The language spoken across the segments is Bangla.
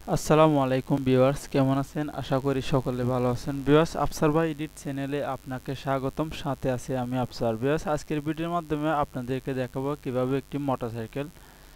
আসসালামু আলাইকুম ভিউয়ার্স, কেমন আছেন? আশা করি সকলে ভালো আছেন। ভিউয়ার্স, আফসার ভাই এডিট চ্যানেলে আপনাকে স্বাগতম। সাথে আছি আমি আফসার। ভিউয়ার্স, আজকের ভিডিওর মাধ্যমে আপনাদেরকে দেখাবো কিভাবে একটি মোটরসাইকেল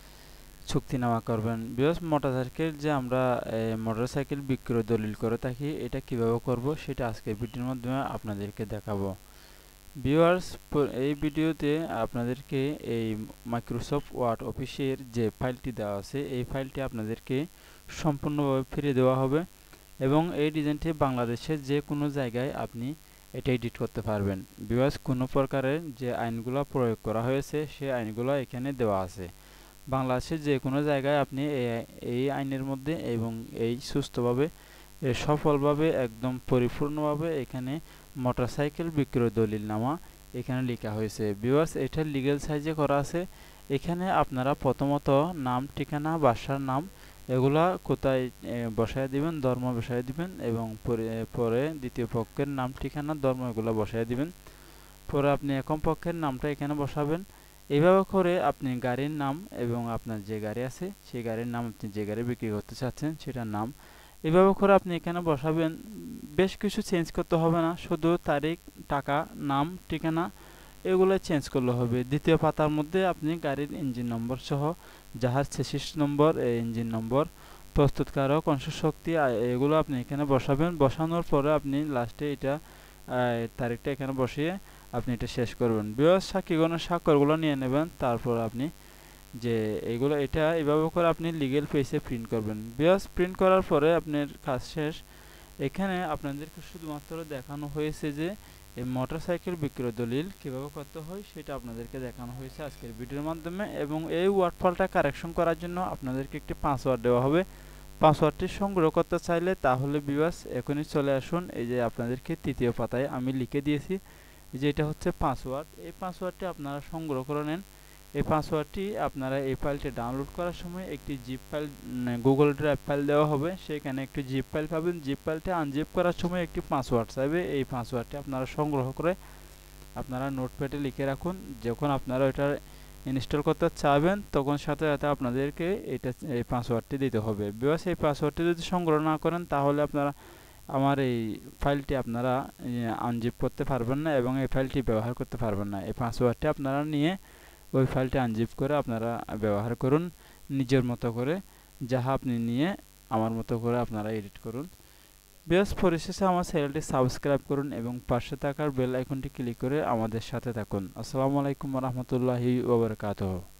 চুক্তিনামা করবেন। ভিউয়ার্স, মোটরসাইকেল যে আমরা মোটরসাইকেল বিক্রয় দলিল করে থাকি, এটা কিভাবে করব সেটা আজকের ভিডিওর মাধ্যমে আপনাদেরকে দেখাবো। ভিউয়ার্স, এই ভিডিওতে আপনাদেরকে এই মাইক্রোসফট ওয়ার্ড অফিসের যে ফাইলটি দেওয়া আছে, এই ফাইলটি আপনাদেরকে সম্পূর্ণভাবে ফিরে দেওয়া হবে এবং এই ডিজাইনটি বাংলাদেশের যে কোনো জায়গায় আপনি এটা এডিট করতে পারবেন। ভিউয়ার্স, কোনো প্রকারের যে আইনগুলো প্রয়োগ করা হয়েছে সেই আইনগুলো এখানে দেওয়া আছে। বাংলাদেশের যে কোনো জায়গায় আপনি এই আইনের মধ্যে এবং এই সুস্থভাবে সফলভাবে একদম পরিপূর্ণভাবে এখানে মোটরসাইকেল বিক্রয় দলিলনামা এখানে লেখা হয়েছে। ভিউয়ার্স, এটা লিগ্যাল সাইজে করা আছে। এখানে আপনারা প্রথমত নাম, ঠিকানা, বাসার নাম এগুলা কোথায় বসায় দিবেন, ধর্ম বসায় দিবেন এবং পরে দ্বিতীয় পক্ষের নাম, ঠিকানা, ধর্ম এগুলো বসায় দিবেন। পরে আপনি একক পক্ষের নামটা এখানে বসাবেন। এইভাবে করে আপনি গাড়ির নাম এবং আপনার যে গাড়ি আছে সেই গাড়ির নাম, আপনি যে গাড়ি বিক্রি করতে চাচ্ছেন সেটার নাম এভাবে করে আপনি এখানে বসাবেন। বেশ কিছু চেঞ্জ করতে হবে না, শুধু তারিখ, টাকা, নাম, ঠিকানা এগুলো চেঞ্জ করলে হবে। দ্বিতীয় পাতার মধ্যে আপনি গাড়ির ইঞ্জিন নম্বর সহ জাহাজ চেসিস নম্বর, ইঞ্জিন নম্বর, প্রস্তুতকারক, অংশশক্তি এগুলো আপনি এখানে বসাবেন। বসানোর পরে আপনি লাস্টে এটা তারিখটা এখানে বসিয়ে আপনি এটা শেষ করবেন। বৃহৎ সাক্ষীগণের স্বাক্ষরগুলো নিয়ে নেবেন। তারপর আপনি যে এইগুলো এটা এভাবে করে আপনি লিগ্যাল পেজে প্রিন্ট করবেন। বৃহৎ প্রিন্ট করার পরে আপনার কাজ শেষ। এখানে আপনাদেরকে শুধুমাত্র দেখানো হয়েছে যে এই মোটরসাইকেল বিক্রয় দলিল কীভাবে করতে হয় সেটা আপনাদেরকে দেখানো হয়েছে আজকের ভিডিওর মাধ্যমে। এবং এই ওয়ার্ডফলটা কারেকশন করার জন্য আপনাদেরকে একটি পাসওয়ার্ড দেওয়া হবে। পাসওয়ার্ডটি সংগ্রহ করতে চাইলে তাহলে ভিউয়ার্স এখনই চলে আসুন। এই যে আপনাদেরকে তৃতীয় পাতায় আমি লিখে দিয়েছি যে এটা হচ্ছে পাসওয়ার্ড। এই পাসওয়ার্ডটি আপনারা সংগ্রহ করে নেন। এই পাসওয়ার্ডটি আপনারা এই ফাইলটি ডাউনলোড করার সময় একটি zip file, Google drive file দেওয়া হবে, সেখানে একটি জিপ ফাইল পাবেন। জিপ ফাইলটি আনজিপ করার সময় একটি পাসওয়ার্ড চাইবে। এই পাসওয়ার্ডটি আপনারা সংগ্রহ করে আপনারা নোটপ্যাডে লিখে রাখুন। যখন আপনারা এটা ইনস্টল করতে চাইবেন তখন সাথে সাথে আপনাদেরকে এই পাসওয়ার্ডটি দিতে হবে। বিকজ এই পাসওয়ার্ডটি যদি সংগ্রহ না করেন তাহলে আপনারা আমার এই ফাইলটি আপনারা আনজিপ করতে পারবেন না এবং এই ফাইলটি ব্যবহার করতে পারবেন না। এই পাসওয়ার্ডটি আপনারা নিয়ে ওই ফাইলটি আনজিপ করে আপনারা ব্যবহার করুন নিজের মতো করে, যাহা আপনি নিয়ে আমার মতো করে আপনারা এডিট করুন। বেশ, পরিশেষে আমার চ্যানেলটি সাবস্ক্রাইব করুন এবং পাশে থাকার বেল আইকনটি ক্লিক করে আমাদের সাথে থাকুন। আসসালামু আলাইকুম ওয়া রাহমাতুল্লাহি ওয়া বারাকাতুহু।